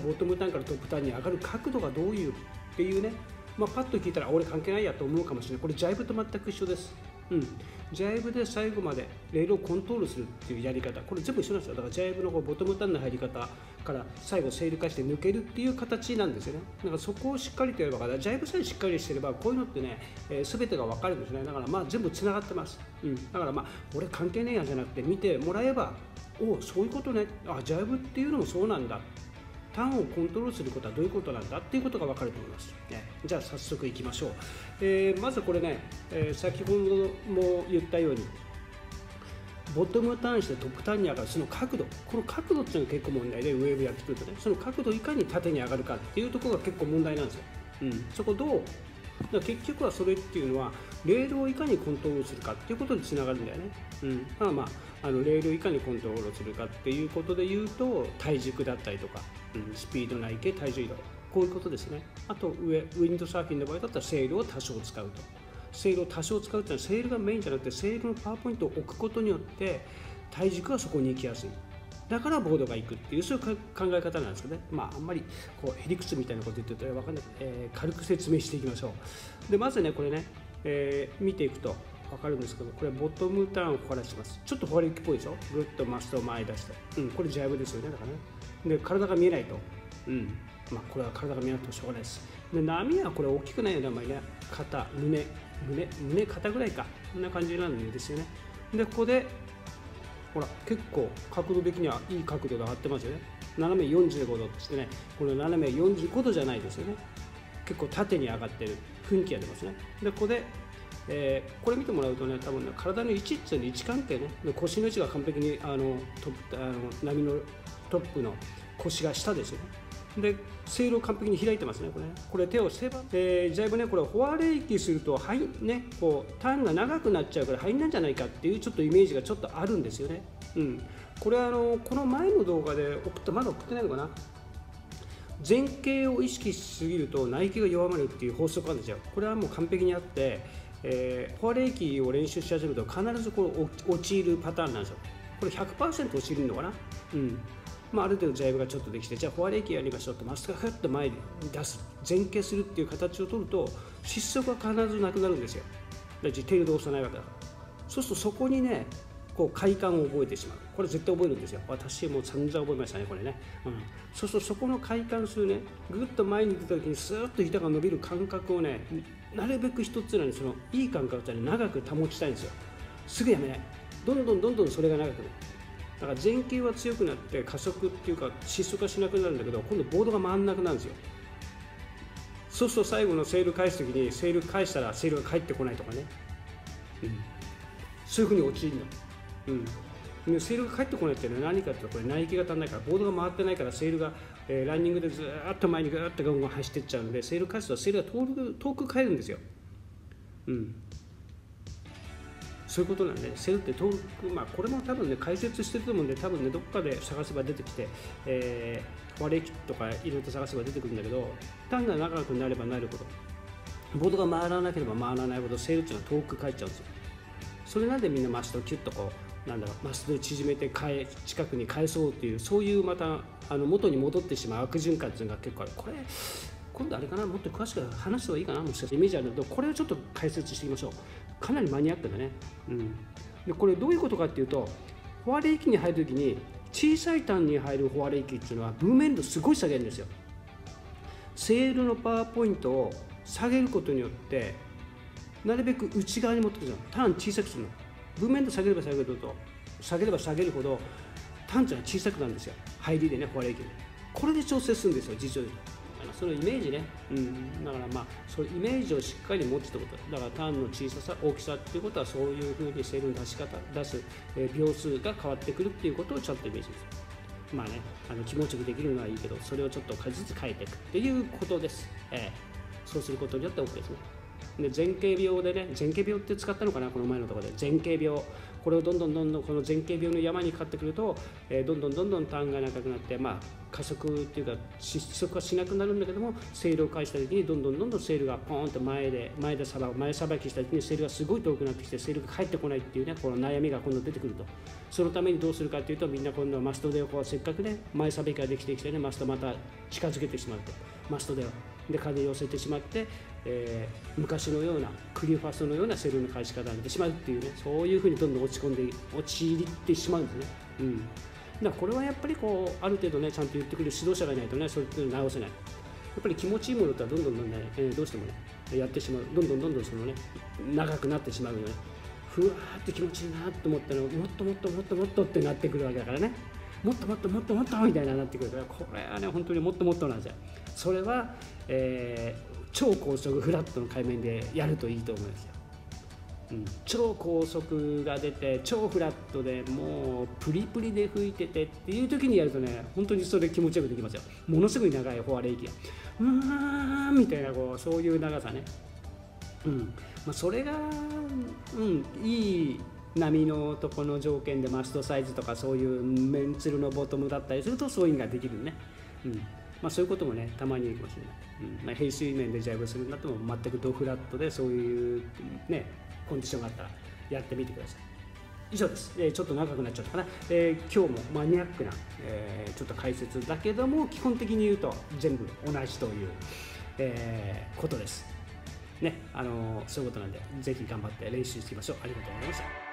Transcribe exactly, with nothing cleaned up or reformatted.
ボトムターンからトップターンに上がる角度がどういうっていうね、まあ、パッと聞いたら俺関係ないやと思うかもしれない。これジャイブと全く一緒です。うん、ジャイブで最後までレールをコントロールするっていうやり方、これ全部一緒なんですよ。だからジャイブのこうボトムターンの入り方から最後セール化して抜けるっていう形なんですよね。だからそこをしっかりとやれば、ジャイブさえしっかりしてればこういうのってね、えー、全てが分かるんですね。だからまあ全部つながってます。うん、だからまあ俺関係ねえやじゃなくて見てもらえば、おそういうことね、あジャイブっていうのもそうなんだ、ターンをコントロールすることはどういうことなんだっていうことが分かると思います。ね、じゃあ早速いきましょう。えー、まずこれね、えー、先ほども言ったようにボトムターンしてトップターンに上がるその角度、この角度っていうのが結構問題で、ウェーブやってくるとね、その角度いかに縦に上がるかっていうところが結構問題なんですよ。うん、そこどうだから結局はそれっていうのはレールをいかにコントロールするかっていうことにつながるんだよね。うん、まあまああのレールをいかにコントロールするかっていうことで言うと体軸だったりとか、うん、スピード内径、体重移動、こういうことですね。あと上ウィンドサーフィンの場合だったらセールを多少使うと。セールを多少使うっていうのはセールがメインじゃなくてセールのパワーポイントを置くことによって体軸がそこに行きやすい。だからボードが行くっていうそういう考え方なんですけどね。まああんまりこうへりくつみたいなこと言ってると分かんない、えー、軽く説明していきましょう。でまずねこれね、えー、見ていくと分かるんですけど、これボトムターンをここからします。ちょっとフォアレッキっぽいでしょ。ぐっとマストを前に出して、うん、これジャイブですよね。だからねで体が見えないと、うんまあ、これは体が見えなくてもしょうがないです。で波はこれ大きくないよね、あんまりね。肩、胸、胸、胸、肩ぐらいか、こんな感じなんですよね。でここでほら結構角度的にはいい角度で上がってますよね。斜めよんじゅうごどって言ってね、この斜めよんじゅうごどじゃないですよね。結構縦に上がってる雰囲気が出ますね。でここで、えー、これ見てもらうとね、多分ね体の位置っていうの位置関係ね、で腰の位置が完璧にあのトップあの波のトップの腰が下ですよね。でセールを完璧に開いてますね。これねこれ手をセバ、えー、ジャイブね、これフォアレイキするとはいねこうターンが長くなっちゃうから入んないんじゃないかっていうちょっとイメージがちょっとあるんですよね。うん、これはあのこの前の動画で送ったまだ送ってないのかな。前傾を意識しすぎると内傾が弱まるっていう法則なんですよ。これはもう完璧にあって、えー、フォアレイキを練習し始めると必ずこう陥るパターンなんですよ。これ ひゃくパーセント 陥るのかな。うんまあ、ある程度ジャイブがちょっとできて、じゃあフォアレイキやりましょうとマストがふっと前に出す、前傾するっていう形を取ると失速が必ずなくなるんですよ。だからテールで押さないわけだから。そうするとそこにねこう快感を覚えてしまう。これ絶対覚えるんですよ。私も散々覚えましたねこれね、うん、そうするとそこの快感数ね、ぐっと前に出た時にスーッと板が伸びる感覚をね、なるべく一つなりそのいい感覚を長く保ちたいんですよ。すぐやめない。どんどんどんどんそれが長くなる。だから前傾は強くなって加速っていうか失速はしなくなるんだけど、今度ボードが回らなくなるんですよ。そうすると最後のセール返す時にセール返したらセールが返ってこないとかね、うん、そういうふうに陥るの。うん、セールが返ってこないっていうのは何かっていうと、これ内径が足らないから、ボードが回ってないからセールが、えー、ランニングでずーっと前にぐーっとガンガン走っていっちゃうので、セール返すとセールが遠く遠く帰るんですよ。うん、そういうことなんで、セールって遠く、まあこれも多分ね解説してると思うんで、多分ねどっかで探せば出てきて、えー、割れ機とかいろいろと探せば出てくるんだけど、ターンが長くなればなるほど、ボードが回らなければ回らないほどセールっていうのは遠く帰っちゃうんですよ。それなんでみんなマストをキュッとこうなんだろうマストで縮めて返近くに返そうっていう、そういうまたあの元に戻ってしまう悪循環っていうのが結構ある。これ今度あれかな、もっと詳しく話した方がいいかな、もしかしてイメージあるので、これをちょっと解説していきましょう。かなりマニアックだね。うん、でこれどういうことかっていうと、フォアレイキに入るときに小さいターンに入るフォアレイキっていうのはブーメン度すごい下げるんですよ。セールのパワーポイントを下げることによってなるべく内側に持ってくるの、ターン小さくするの。ブーメン度下げれば下げるほど下げれば下げるほどターン値が小さくなるんですよ。入りでね、フォアレイキでこれで調整するんですよ、実情で。そのイメージね、うん、だからまあそのイメージをしっかり持つってことだから、ターンの小ささ大きさっていうことはそういうふうにセールの出し方出す、えー、秒数が変わってくるっていうことをちゃんとイメージする。まあね、あの気持ちよくできるのはいいけど、それをちょっとずつ変えていくっていうことです。えー、そうすることによって OK ですね。 で前傾病でね、前傾病って使ったのかな、この前のところで前傾病、これをどんどんどんどんこの前傾病の山にかかってくると、えー、どんどんどんどんターンが長くなって、まあ、加速っていうか失速はしなくなるんだけども、セールを返した時にどんどんどんどんセールがポーンと前で前でさば前さばきした時にセールがすごい遠くなってきて、セールが返ってこないっていうね、この悩みが今度出てくると。そのためにどうするかというと、みんな今度はマストでこうせっかくね前さばきができてきてね、マストまた近づけてしまうと、マストではで金寄せてしまって、えー、昔のようなクリファストのようなセールの返し方になってしまうっていうね、そういうふうにどんどん落ち込んで陥ってしまうんですね。うん、だからこれはやっぱりこうある程度ねちゃんと言ってくれる指導者がいないとね、それって直せない。やっぱり気持ちいいものとはどんどんどんどんね、えー、どうしてもねやってしまう、どんどんどんどんそのね長くなってしまうよね。ふわーって気持ちいいなと思ったのをもっともっともっともっとってなってくるわけだからね、もっともっともっともっとみたいななってくるから、これはね本当にもっともっとなんですよ。それは、えー、超高速フラットの海面でやるといいと思うんですよ。うん、超高速が出て超フラットでもうプリプリで吹いててっていう時にやるとね、本当にそれ気持ちよくできますよ。ものすごい長いフォアレイキがうーんみたいなこうそういう長さね。うんまあ、それが、うん、いい波のとこの条件でマストサイズとかそういうメンツルのボトムだったりするとそういうのができるね。うんまあ、そういうこともねたまにいいかもしれない。うんまあ、平水面でジャイブするんだとも全くドフラットでそういうねコンディションがあったらやってみてください。以上です、えー、ちょっと長くなっちゃったかな、えー、今日もマニアックな、えー、ちょっと解説だけども基本的に言うと全部同じという、えー、ことですね。あのー、そういうことなんでぜひ頑張って練習していきましょう。ありがとうございました。